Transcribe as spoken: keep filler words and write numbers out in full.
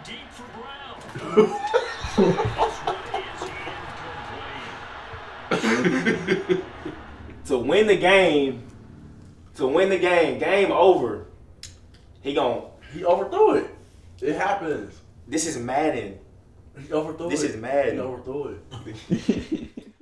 To win the game, to win the game, game over. He gon' He overthrew it. It happens. This is Madden. He overthrew This it. is Madden. He overthrew it.